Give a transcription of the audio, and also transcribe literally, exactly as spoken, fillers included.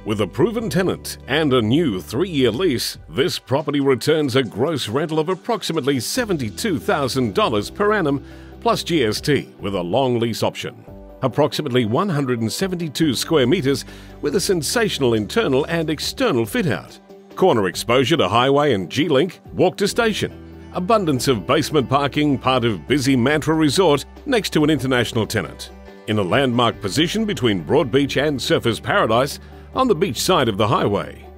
With a proven tenant and a new three-year lease, this property returns a gross rental of approximately seventy-two thousand dollars per annum plus G S T with a long lease option. Approximately one hundred seventy-two square metres with a sensational internal and external fit-out. Corner exposure to highway and G-Link, walk to station. Abundance of basement parking, part of busy Mantra Resort next to an international tenant. In a landmark position between Broadbeach and Surfers Paradise, on the beach side of the highway.